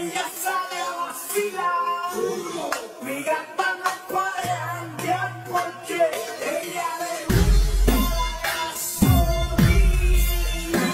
ella sale a vacilar. Mi gata no puede andar porque ella le gusta la gasolina.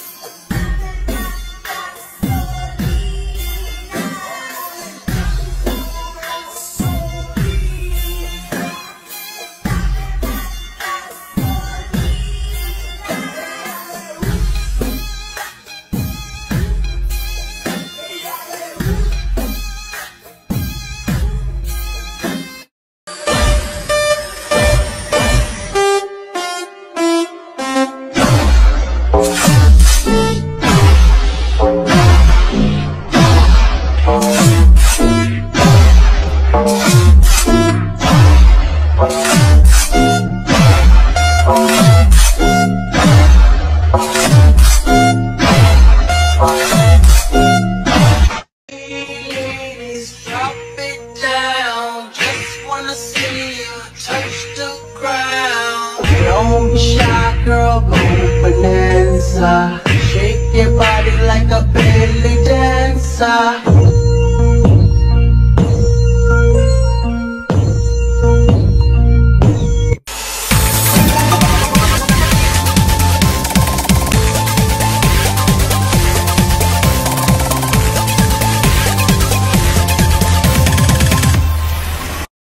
Don't be shy, girl, go bonanza. Shake your body like a belly dancer.